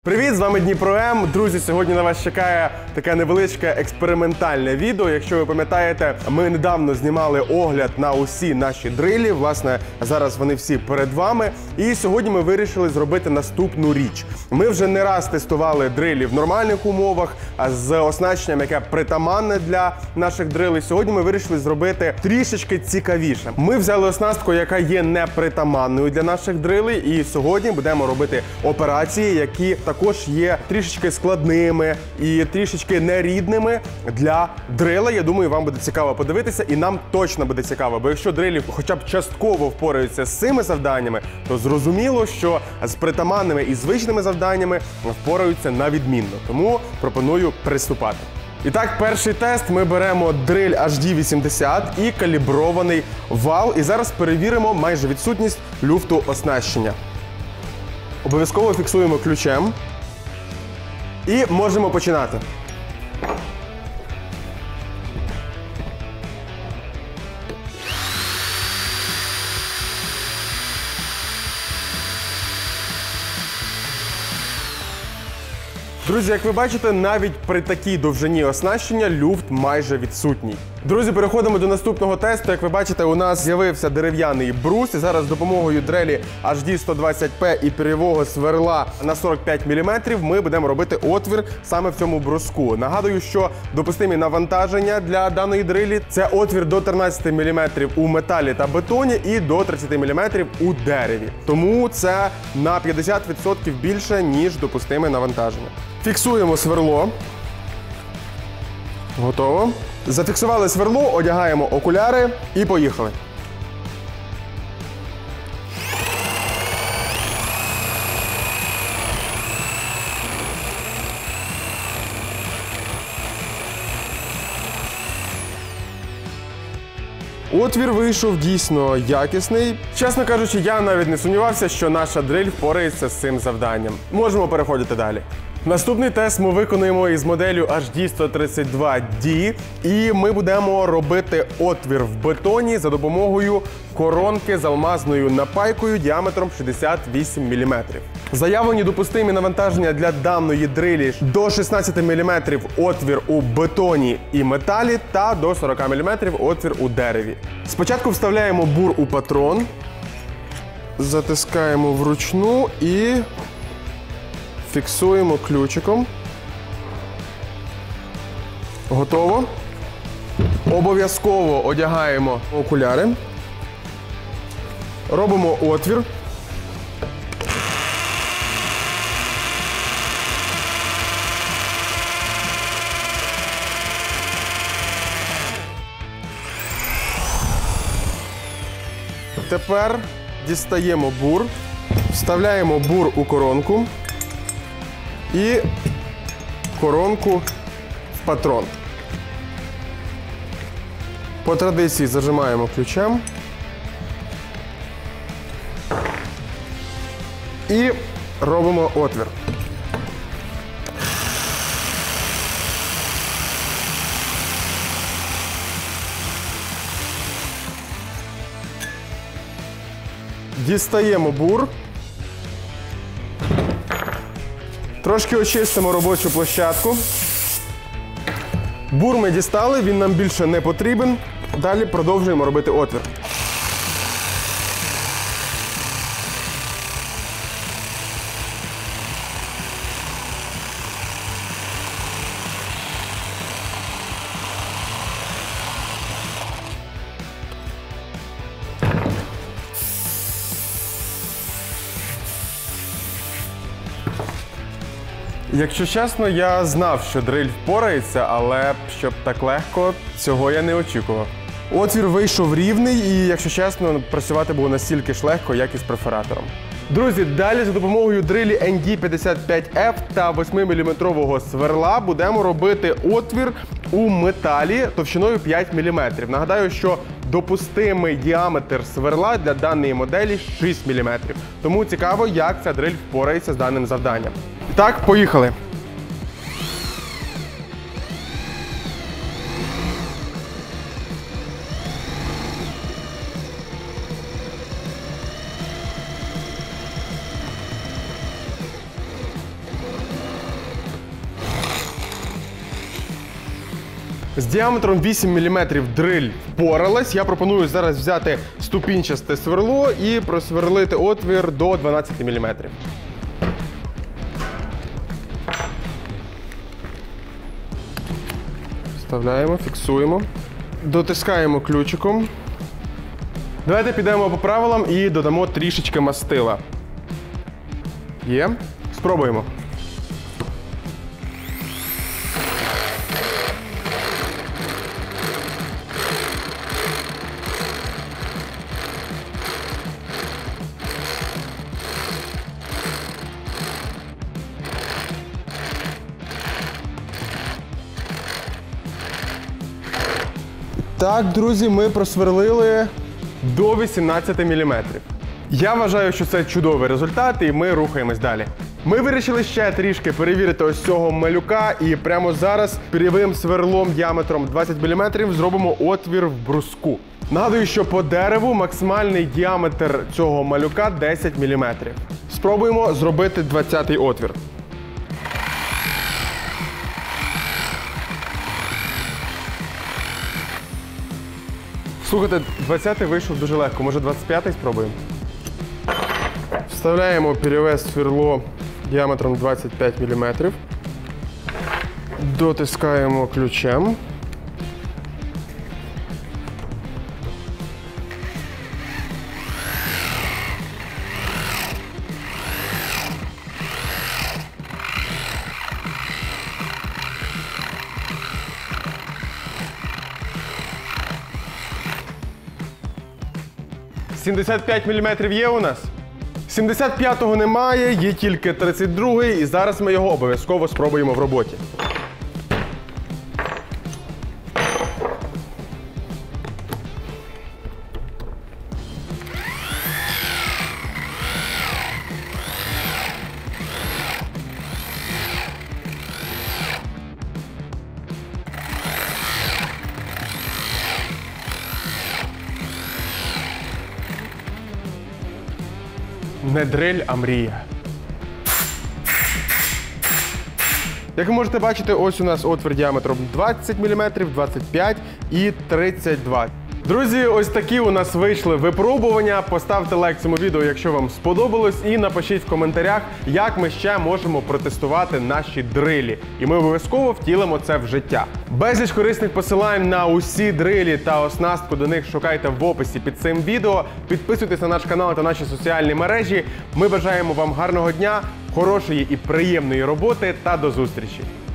Привіт, з вами Дніпро М. Друзі, сьогодні на вас чекає таке невеличке експериментальне відео. Якщо ви пам'ятаєте, ми недавно знімали огляд на усі наші дрилі. Власне, зараз вони всі перед вами. І сьогодні ми вирішили зробити наступну річ. Ми вже не раз тестували дрилі в нормальних умовах, з оснащенням, яке притаманне для наших дрилей. Сьогодні ми вирішили зробити трішечки цікавіше. Ми взяли оснастку, яка є непритаманною для наших дрилей, і сьогодні будемо робити операції, які також є трішечки складними і трішечки нерідними для дрила. Я думаю, вам буде цікаво подивитися, і нам точно буде цікаво, бо якщо дрилі хоча б частково впораються з цими завданнями, то зрозуміло, що з притаманними і звичними завданнями впораються на відмінно. Тому пропоную приступати. І так, перший тест. Ми беремо дриль HD80 і калібрований вал. І зараз перевіримо майже відсутність люфту оснащення. Обов'язково фіксуємо ключем. І можемо починати. Друзі, як ви бачите, навіть при такій довжині оснащення люфт майже відсутній. Друзі, переходимо до наступного тесту. Як ви бачите, у нас з'явився дерев'яний брус. І зараз з допомогою дрелі HD120P і пір'євого сверла на 45 мм ми будемо робити отвір саме в цьому бруску. Нагадую, що допустимі навантаження для даної дрилі – це отвір до 13 мм у металі та бетоні і до 30 мм у дереві. Тому це на 50% більше, ніж допустиме навантаження. Фіксуємо сверло. Готово. Зафіксували сверло, одягаємо окуляри і поїхали. Отвір вийшов дійсно якісний. Чесно кажучи, я навіть не сумнівався, що наша дриль впорається з цим завданням. Можемо переходити далі. Наступний тест ми виконуємо із моделлю HD132D, і ми будемо робити отвір в бетоні за допомогою коронки з алмазною напайкою діаметром 68 мм. Заявлені допустимі навантаження для даної дрилі до 16 мм отвір у бетоні і металі та до 40 мм отвір у дереві. Спочатку вставляємо бур у патрон, затискаємо вручну і фіксуємо ключиком. Готово. Обов'язково одягаємо окуляри. Робимо отвір. Тепер дістаємо бур, вставляємо бур у коронку і коронку в патрон. По традиції зажимаємо ключем і робимо отвір. Дістаємо бур. Трошки очистимо робочу площадку. Бур ми дістали, він нам більше не потрібен. Далі продовжуємо робити отвір. Якщо чесно, я знав, що дриль впорається, але щоб так легко, цього я не очікував. Отвір вийшов рівний і, якщо чесно, працювати було настільки ж легко, як і з перфоратором. Друзі, далі за допомогою дрилі ND55F та 8-мм сверла будемо робити отвір у металі товщиною 5 мм. Нагадаю, що допустимий діаметр сверла для даної моделі 6 мм. Тому цікаво, як ця дриль впорається з даним завданням. Так, поїхали. З діаметром 8 мм дриль впоралась. Я пропоную зараз взяти ступінчасте сверло і просверлити отвір до 12 мм. Вставляємо, фіксуємо. Дотискаємо ключиком. Давайте підемо по правилам і додамо трішечки мастила. Є. Спробуємо. Так, друзі, ми просверлили до 18 мм. Я вважаю, що це чудовий результат, і ми рухаємось далі. Ми вирішили ще трішки перевірити ось цього малюка, і прямо зараз пір'євим сверлом діаметром 20 мм зробимо отвір в бруску. Нагадую, що по дереву максимальний діаметр цього малюка 10 мм. Спробуємо зробити 20-й отвір. Слухайте, 20-й вийшов дуже легко, може 25-й спробуємо? Вставляємо пір'єве сверло діаметром 25 мм. Дотискаємо ключем. «75 мм є у нас?» 75-го немає, є тільки 32-й, і зараз ми його обов'язково спробуємо в роботі. Не дриль, а мрія. Як ви можете бачити, ось у нас отвір діаметром 20 мм, 25 і 32. Друзі, ось такі у нас вийшли випробування. Поставте лайк цьому відео, якщо вам сподобалось, і напишіть в коментарях, як ми ще можемо протестувати наші дрилі. І ми обов'язково втілимо це в життя. Безліч корисних посилань на усі дрилі та оснастку до них шукайте в описі під цим відео. Підписуйтесь на наш канал та наші соціальні мережі. Ми бажаємо вам гарного дня, хорошої і приємної роботи та до зустрічі!